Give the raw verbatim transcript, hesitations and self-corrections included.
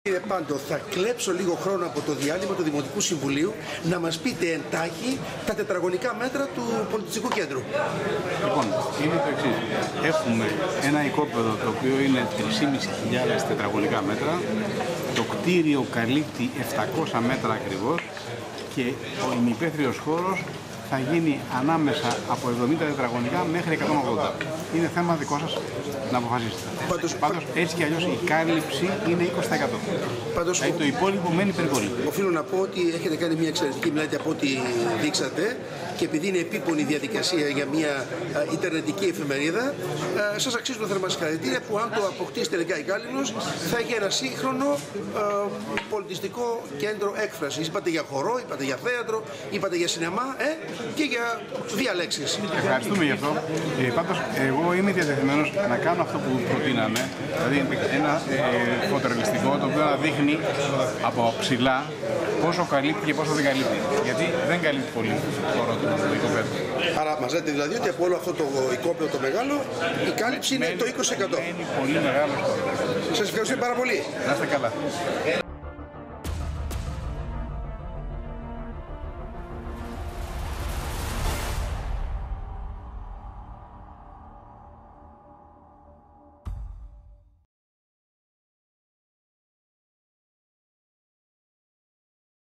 Κύριε Πάντο, θα κλέψω λίγο χρόνο από το διάλειμμα του Δημοτικού Συμβουλίου να μας πείτε εντάχει τα τετραγωνικά μέτρα του πολιτιστικού κέντρου. Λοιπόν, είναι το εξής. Έχουμε ένα οικόπεδο το οποίο είναι τρεις χιλιάδες πεντακόσια τετραγωνικά μέτρα. Το κτίριο καλύπτει επτακόσια μέτρα ακριβώς και ο ημιπέθριος χώρος θα γίνει ανάμεσα από εβδομήντα τετραγωνικά μέχρι εκατόν ογδόντα. Είναι θέμα δικό σας να αποφασίσετε. Πάντως, Πάντως έτσι κι αλλιώς η κάλυψη είναι είκοσι τοις εκατό. Πάντως, δηλαδή το υπόλοιπο μένει περιβολή. Οφείλω να πω ότι έχετε κάνει μια εξαιρετική μελέτη από ό,τι δείξατε και επειδή είναι επίπονη διαδικασία για μια α, ιντερνετική εφημερίδα, α, σας αξίζουν θερμά συγχαρητήρια που αν το αποκτήσει τελικά η Κάλυμνος θα έχει ένα σύγχρονο α, πολιτιστικό κέντρο έκφρασης. Είπατε για χορό, είπατε για θέατρο, είπατε για σινεμά ε, και για διαλέξεις. Ευχαριστούμε γι' αυτό. Ε, πάντως, εγώ είμαι διατεθειμένος να κάνω αυτό που προτείναμε, δηλαδή ένα ε, φωτορεαλιστικό το οποίο να δείχνει από ψηλά πόσο καλύπτει και πόσο δεν καλύπτει. Γιατί δεν καλύπτει πολύ χώρο του οικοπαίδου. Άρα μας λέτε δηλαδή ότι από όλο αυτό το οικόπεδο το μεγάλο η κάλυψη είναι το είκοσι τοις εκατό. Είναι πολύ μεγάλο χώρο. Σας ευχαριστώ πάρα πολύ. Να είστε καλά.